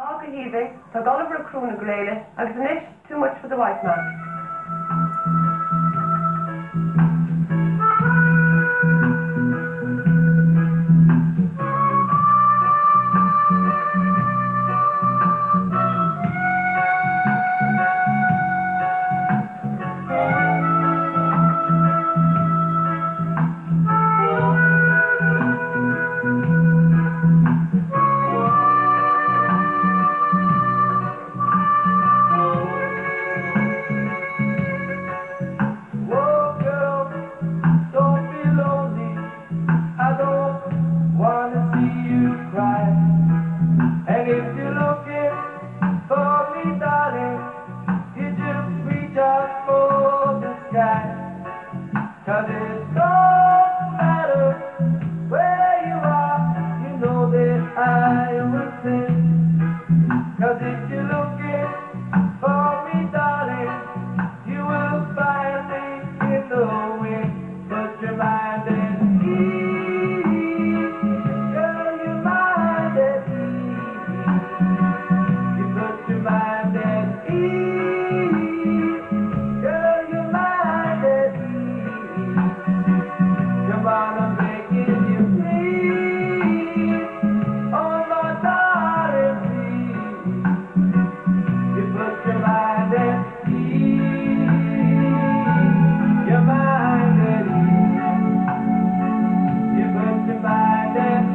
Híve, tá Gulliver a crún na gréile, agus an isis too much for the white man. And if you're looking for me, darling, you just reach out for the sky. 'Cause it don't matter where you are, you know that I will sing. 'Cause if you're looking for me, darling, you will find me in the wind. Put your mind at ease, girl, your mind at ease. You put your mind at ease, girl, your mind at ease. Come on, I'm begging you, please, oh my darling, please. You put your mind at ease, your mind at ease. You put your mind at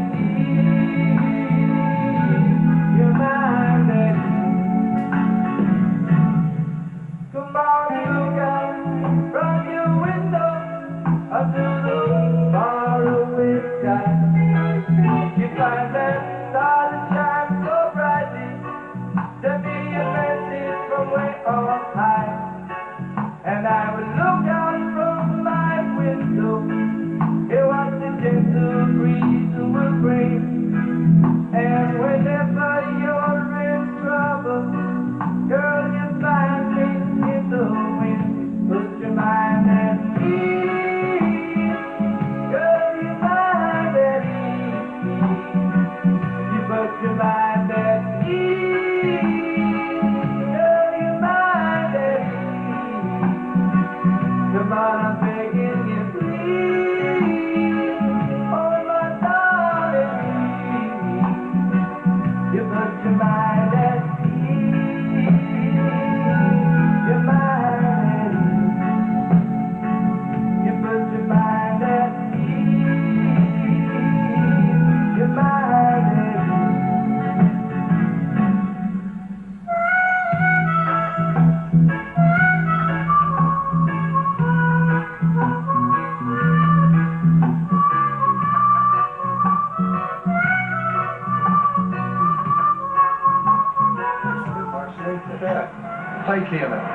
ease, your mind at ease. Come on, look out from your window unto the faraway sky. You find that star that shines so brightly. Send me a message from way on high, and I will look out from my window, hear what the gentle breeze will bring. And whenever you're in trouble, girl, you find me in the wind. Put your mind at ease, girl, your mind at ease. You put your mind at ease, girl, your mind at ease. Come on, I'm begging you, please, oh my darling, please. You put your mind at ease, your mind at ease. You put your mind at ease, your mind at ease. Play Keelan.